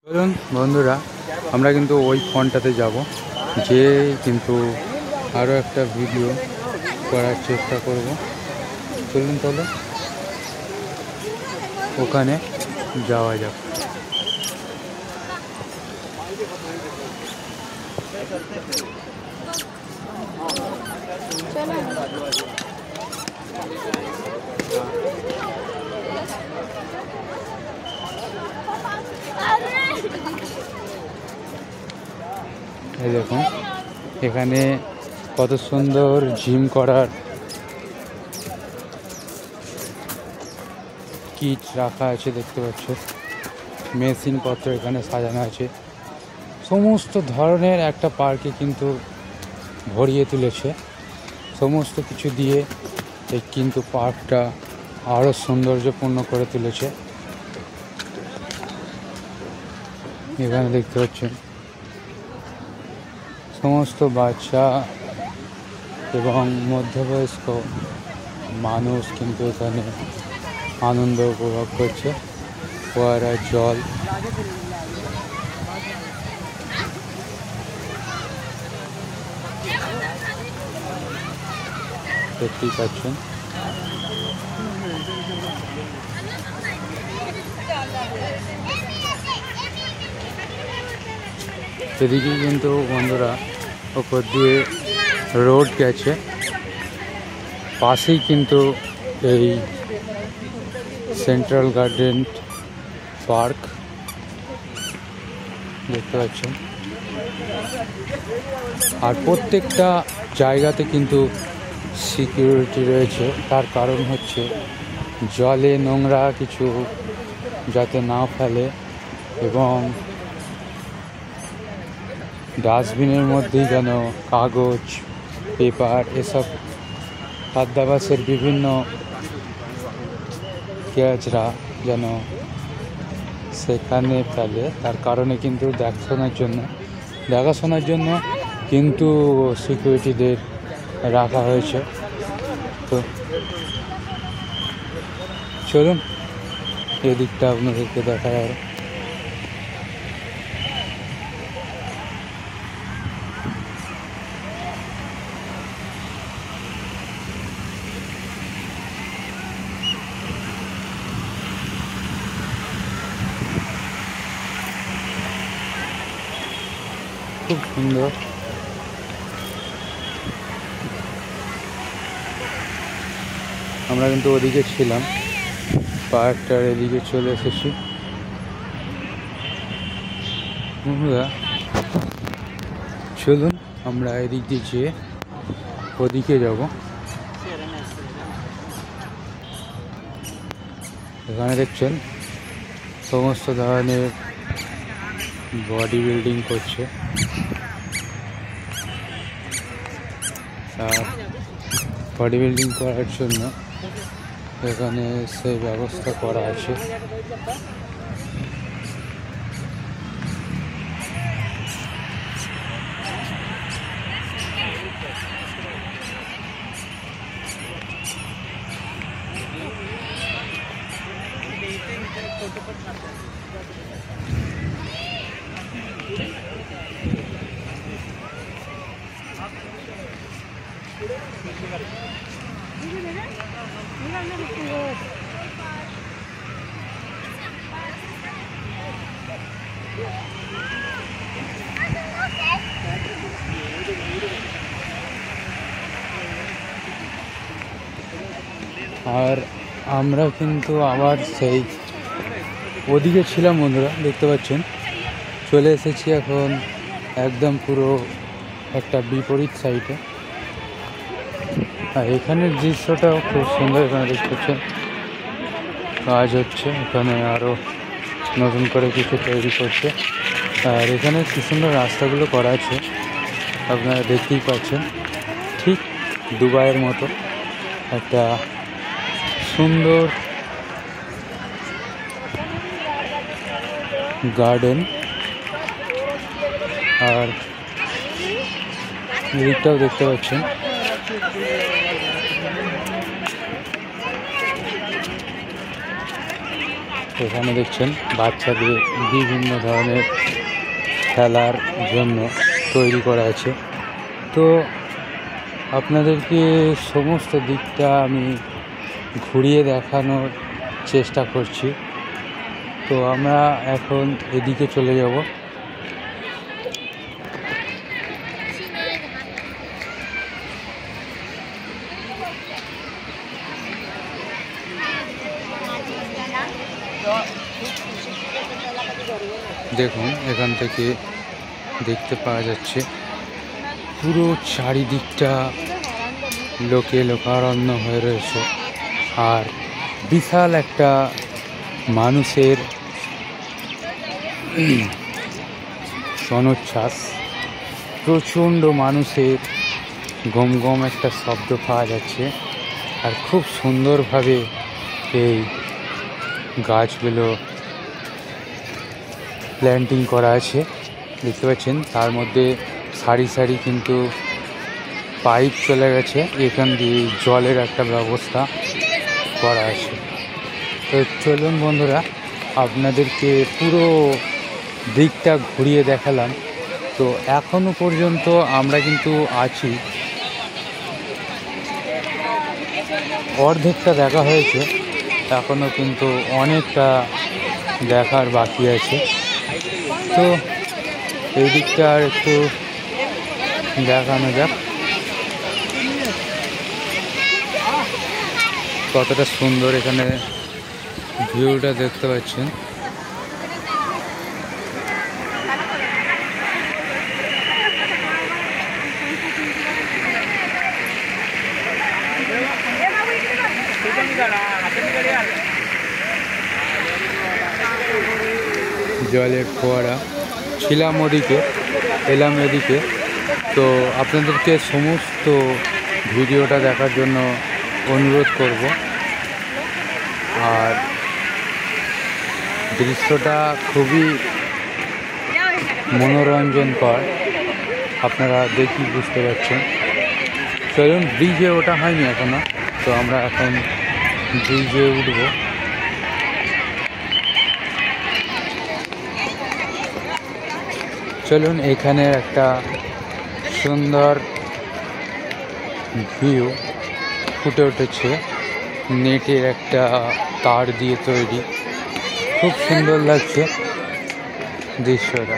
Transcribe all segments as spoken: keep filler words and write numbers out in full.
চলুন বন্ধুরা, আমরা কিন্তু ওই ফোনটাতে যাব, যে কিন্তু আরও একটা ভিডিও করার চেষ্টা করব। চলুন তাহলে ওখানে যাওয়া যাক। এই দেখুন এখানে কত সুন্দর জিম করার কিট রাখা আছে, দেখতে পাচ্ছ। মেশিনপত্র এখানে সাজানো আছে, সমস্ত ধরনের একটা পার্কে কিন্তু ভরিয়ে তুলেছে সমস্ত কিছু দিয়ে। এই কিন্তু পার্কটা আরও সৌন্দর্যপূর্ণ করে তুলেছে। এখানে দেখতে পাচ্ছেন সমস্ত বাচ্চা এবং মধ্যবয়স্ক মানুষ কিন্তু এখানে আনন্দ উপভোগ করছে। ফোয়ারা জল, দেখতেই পাচ্ছেন। এদিকে কিন্তু বন্ধুরা ওপর দিয়ে রোড গেছে, পাশেই কিন্তু এই সেন্ট্রাল গার্ডেন পার্ক দেখতে পাচ্ছেন। আর প্রত্যেকটা জায়গাতে কিন্তু সিকিউরিটি রয়েছে, তার কারণ হচ্ছে জলে নোংরা কিছু যাতে না ফেলে এবং ডাস্টবিনের মধ্যেই যেন কাগজ, পেপার, এসব খাদ্যাভ্যাসের বিভিন্ন গ্যাসরা যেন সেখানে ফেলে, তার কারণে কিন্তু দেখাশোনার জন্য দেখাশোনার জন্য কিন্তু সিকিউরিটিদের রাখা হয়েছে। তো চলুন এদিকটা আপনাদেরকে দেখা যাবে। খুব সুন্দর। আমরা কিন্তু ওদিকে ছিলাম, পার্কটার এদিকে চলে এসেছি। বন্ধুরা চলুন আমরা এদিক দিয়ে যেয়ে ওদিকে যাব। এখানে দেখছেন সমস্ত ধরনের বডি বিল্ডিং করছে, আর বডি বিল্ডিং করার জন্য এখানে সেই ব্যবস্থা করা আছে। আর আমরা কিন্তু আবার সেই ওদিকে ছিলাম বন্ধুরা, দেখতে পাচ্ছেন। চলে এসেছি এখন একদম পুরো একটা বিপরীত সাইডে। আর এখানের দৃশ্যটাও খুব সুন্দর। এখানে দেখতে পাচ্ছেন কাজ হচ্ছে, এখানে আরও নতুন করে কিছু তৈরি করছে। আর এখানে কি সুন্দর রাস্তাগুলো করা আছে, আপনারা দেখতেই পাচ্ছেন। ঠিক দুবাইয়ের মতো একটা সুন্দর গার্ডেন। আর এদিকটাও দেখতে পাচ্ছেন। এখানে দেখছেন বাচ্চাদের বিভিন্ন ধরনের খেলার জন্য তৈরি করা আছে। তো আপনাদেরকে সমস্ত দিকটা আমি ঘুরিয়ে দেখানোর চেষ্টা করছি। তো আমরা এখন এদিকে চলে যাব। দেখুন এখান থেকে দেখতে পাওয়া যাচ্ছে পুরো চারিদিকটা লোকে লোকারণ্য হয়ে রয়েছে, আর বিশাল একটা মানুষের সনোচ্ছ্বাস, প্রচণ্ড মানুষের গম গম একটা শব্দ পাওয়া যাচ্ছে। আর খুব সুন্দরভাবে এই গাছগুলো প্ল্যান্টিং করা আছে দেখতে পাচ্ছেন। তার মধ্যে সারি সারি কিন্তু পাইপ চলে গেছে, এখান দিয়ে জলের একটা ব্যবস্থা করা আছে। তো চলুন বন্ধুরা, আপনাদেরকে পুরো দিকটা ঘুরিয়ে দেখালাম। তো এখনো পর্যন্ত আমরা কিন্তু আছি, অর্ধেকটা দেখা হয়েছে, এখনো কিন্তু অনেকটা দেখার বাকি আছে। তো এই দিকটা আর একটু দেখানো যাক কতটা সুন্দর এখানে ভিউটা দেখতে পাচ্ছেন। জলের ফোয়ারা, ছিলাম ওদিকে, এলাম এদিকে। তো আপনাদেরকে সমস্ত ভিডিওটা দেখার জন্য অনুরোধ করব। আর দৃশ্যটা খুবই মনোরঞ্জনকর, আপনারা দেখি বুঝতে পারছেন। চলুন, ব্রিজে ওঠা হয়নি এখনো, তো আমরা এখন ব্রিজে উঠব। চলুন, এখানে একটা সুন্দর ভিউ ফুটে উঠেছে, নেটের একটা তার দিয়ে তৈরি, খুব সুন্দর লাগছে দৃশ্যটা।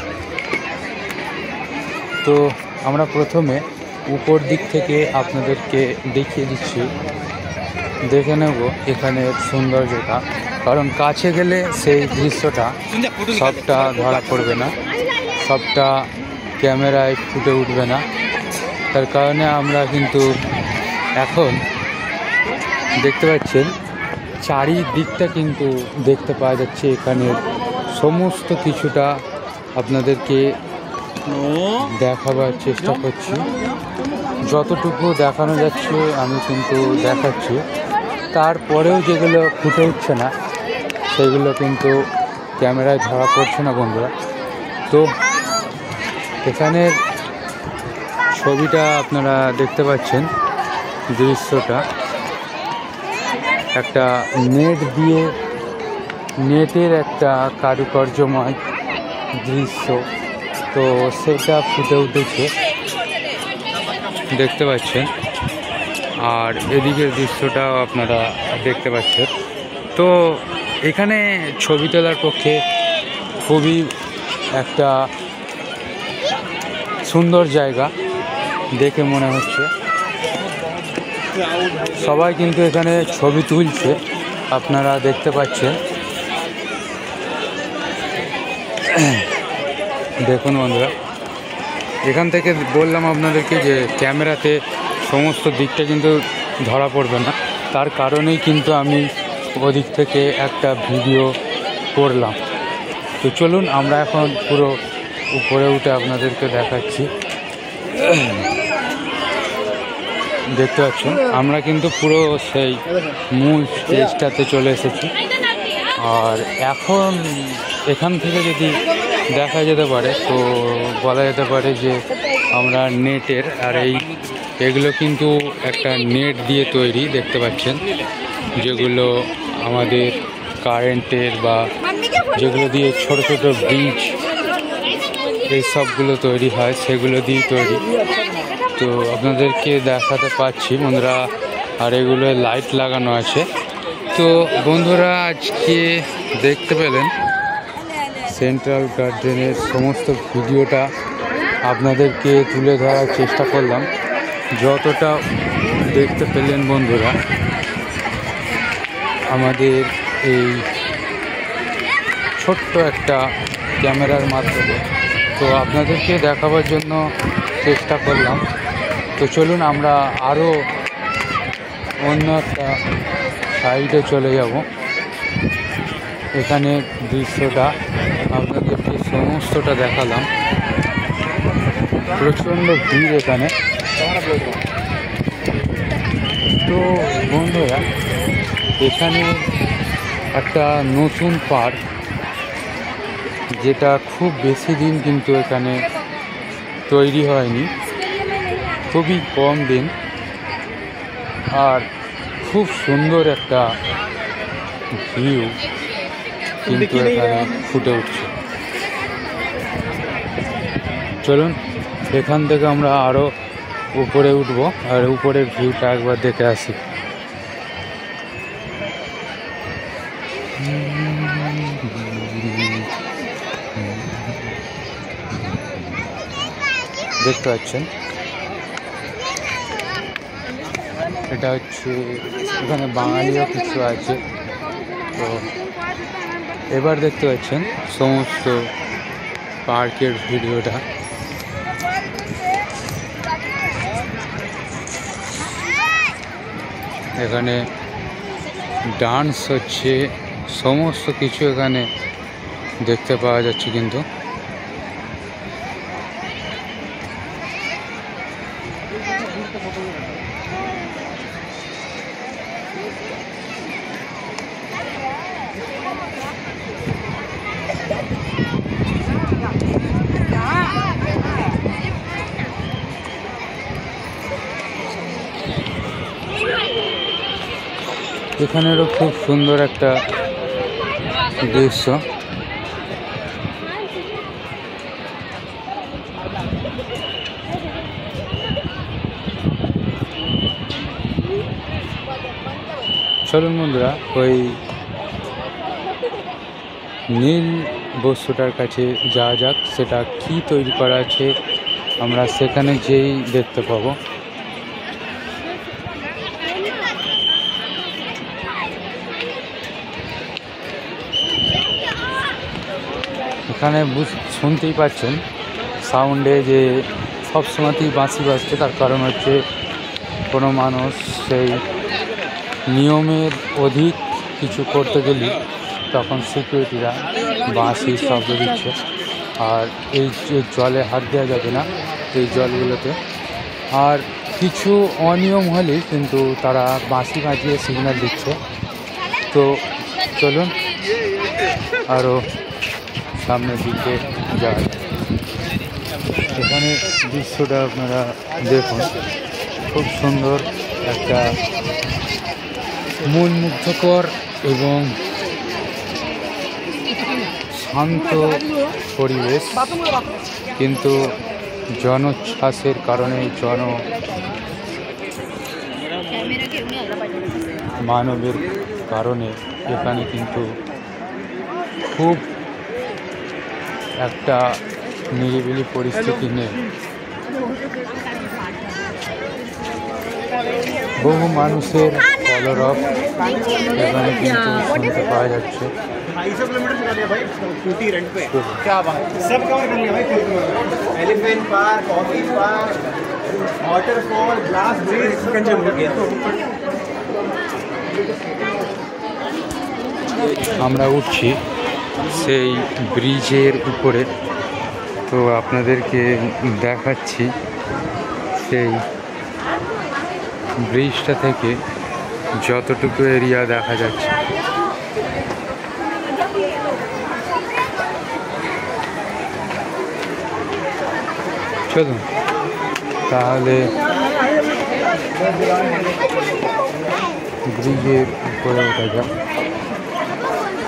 তো আমরা প্রথমে উপর দিক থেকে আপনাদেরকে দেখিয়ে দিচ্ছি, দেখে নেব এখানের সৌন্দর্যটা, কারণ কাছে গেলে সেই দৃশ্যটা সবটা ধরা পড়বে না, সবটা ক্যামেরায় ফুটে উঠবে না। তার কারণে আমরা কিন্তু এখন দেখতে পাচ্ছেন চারিদিকটা কিন্তু দেখতে পাওয়া যাচ্ছে। এখানের সমস্ত কিছুটা আপনাদেরকে দেখাবার চেষ্টা করছি, যতটুকু দেখানো যাচ্ছে আমি কিন্তু দেখাচ্ছি। তারপরেও যেগুলো ফুটে উঠছে না সেগুলো কিন্তু ক্যামেরায় ধরা পড়ছে না বন্ধুরা। তো এখানের ছবিটা আপনারা দেখতে পাচ্ছেন, দৃশ্যটা একটা নেট দিয়ে, নেটের একটা কারুকার্যময় দৃশ্য, তো সেটা ফুটে উঠেছে দেখতে পাচ্ছেন। আর এদিকের দৃশ্যটাও আপনারা দেখতে পাচ্ছেন। তো এখানে ছবি তোলার পক্ষে খুবই একটা সুন্দর জায়গা দেখে মনে হচ্ছে। সবাই কিন্তু এখানে ছবি তুলছে, আপনারা দেখতে পাচ্ছেন। দেখুন বন্ধুরা, এখান থেকে বললাম আপনাদেরকে যে ক্যামেরাতে সমস্ত দিকটা কিন্তু ধরা পড়বে না, তার কারণেই কিন্তু আমি ওদিক থেকে একটা ভিডিও করলাম। তো চলুন, আমরা এখন পুরো উপরে উঠে আপনাদেরকে দেখাচ্ছি। দেখতে পাচ্ছেন আমরা কিন্তু পুরো সেই মূল স্টেজটাতে চলে এসেছি। আর এখন এখান থেকে যদি দেখা যেতে পারে তো বলা যেতে পারে যে আমরা নেটের, আর এই এগুলো কিন্তু একটা নেট দিয়ে তৈরি দেখতে পাচ্ছেন, যেগুলো আমাদের কারেন্টের বা যেগুলো দিয়ে ছোট ছোট ব্রিজ এই সবগুলো তৈরি হয় সেগুলো দিয়েই তৈরি। তো আপনাদেরকে দেখাতে পাচ্ছি বন্ধুরা, আর এগুলো লাইট লাগানো আছে। তো বন্ধুরা আজকে দেখতে পেলেন সেন্ট্রাল গার্ডেনের সমস্ত ভিডিওটা আপনাদেরকে তুলে ধরার চেষ্টা করলাম। যতটা দেখতে পেলেন বন্ধুরা আমাদের এই ছোট্ট একটা ক্যামেরার মাধ্যমে, তো আপনাদেরকে দেখাবার জন্য চেষ্টা করলাম। তো চলুন আমরা আরও অন্য একটা সাইডে চলে যাব। এখানে দৃশ্যটা আপনাদেরকে সমস্তটা দেখালাম। প্রচণ্ড ভিড় এখানে। তো বন্ধুরা এখানে একটা নতুন পার্ক, যেটা খুব বেশি দিন কিন্তু এখানে তৈরি হয়নি, খুবই কম দিন, আর খুব সুন্দর একটা ভিউ কিন্তু এখানে ফুটে উঠছে। চলুন এখান থেকে আমরা আরও উপরে উঠব আর উপরের ভিউটা একবার দেখে আসি। দেখতে পাচ্ছেন এটা হচ্ছে, এখানে বাঙালিও কিছু আছে। তো এবার দেখতে পাচ্ছেন সমস্ত পার্কের ভিডিওটা। এখানে ডান্স হচ্ছে, সমস্ত কিছু এখানে দেখতে পাওয়া যাচ্ছে। কিন্তু এখানেরও খুব সুন্দর একটা দৃশ্য। চলুন বন্ধুরা ওই নীল বস্তুটার কাছে যাওয়া যাক, সেটা কি তৈরি করা আছে আমরা সেখানে যেই দেখতে পাবো। এখানে শুনতেই পাচ্ছেন সাউন্ডে যে সবসময়তেই বাঁশি বাজছে, তার কারণ হচ্ছে কোনো মানুষ সেই নিয়মের অধিক কিছু করতে গেলে তখন সিকিউরিটিরা বাঁশি শব্দ দিচ্ছে। আর এই যে জলে হাত দেওয়া যাবে না এই জলগুলোতে, আর কিছু অনিয়ম হলেই কিন্তু তারা বাঁশি বাজিয়ে সিগন্যাল দিচ্ছে। তো চলুন আরও সামনের দিকে যাওয়া যায়। এখানে দৃশ্যটা আপনারা দেখুন, খুব সুন্দর একটা মন মুগ্ধকর এবং শান্ত পরিবেশ, কিন্তু জনচাষের কারণে জন মানবের কারণে এখানে কিন্তু খুব একটা নিরিবিলি পরিস্থিতি নেই। বহু মানুষের কলরব এখানে কিন্তু শুনতে পাওয়া যাচ্ছে। আমরা উঠছি সেই ব্রিজের উপরে, তো আপনাদেরকে দেখাচ্ছি সেই ব্রিজটা থেকে যতটুকু এরিয়া দেখা যাচ্ছে। চলুন তাহলে ব্রিজের উপরে ওঠা যাক।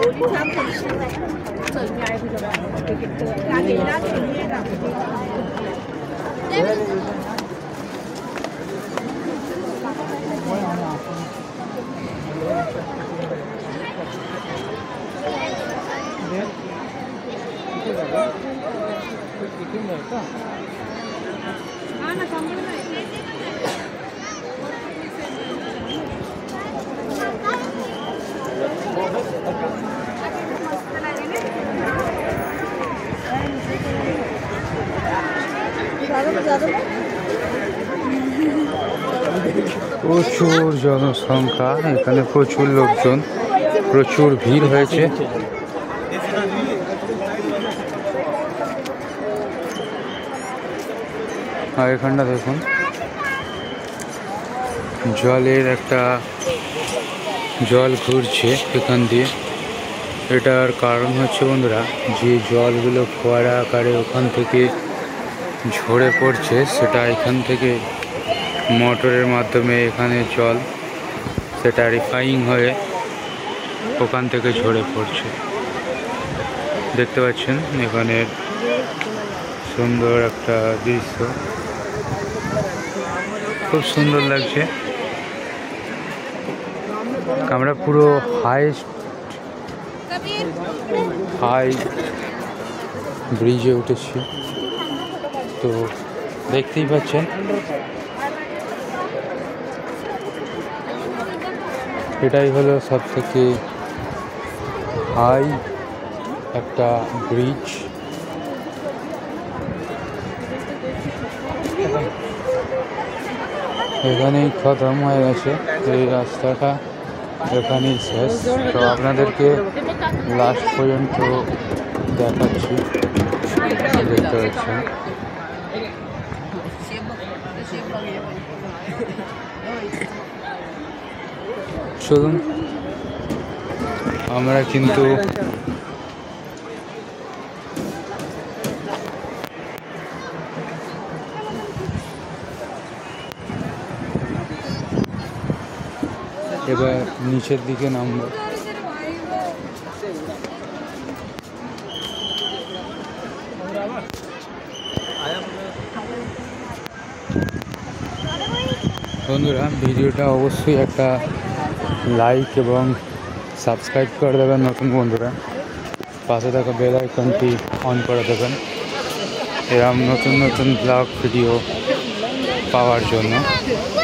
প্রচুর জনসংখ্যা, এখানে প্রচুর লোকজন, প্রচুর ভিড় হয়েছে। আর এখানটা দেখুন জলের একটা জল ঘুরছে এখান দিয়ে। এটার কারণ হচ্ছে বন্ধুরা, যে জলগুলো ফোয়ারা আকারে ওখান থেকে ঝরে পড়ছে, সেটা এখান থেকে মোটরের মাধ্যমে এখানে জল সেটা রিফাইং হয়ে ওখান থেকে ঝরে পড়ছে। দেখতে পাচ্ছেন এখানে সুন্দর একটা দৃশ্য, খুব সুন্দর লাগছে। আমরা পুরো হাইস্ট হাই ব্রিজে উঠেছি, তো দেখতেই পাচ্ছেন এটাই হলো সব থেকে হাই একটা ব্রিজ। এখানেই খতম হয়ে গেছে এই রাস্তাটা, এখানেই শেষ। তো আপনাদেরকে লাস্ট পর্যন্ত দেখাচ্ছি, দেখতে পাচ্ছেন। চলুন আমরা কিন্তু এবার নিচের দিকে নামবো। বন্ধুরা ভিডিওটা অবশ্যই একটা লাইক এবং সাবস্ক্রাইব করে দেবেন নতুন বন্ধুরা, পাশে থাকা বেল আইকনটি অন করে দেবেন এরকম নতুন নতুন ব্লগ ভিডিও পাওয়ার জন্য।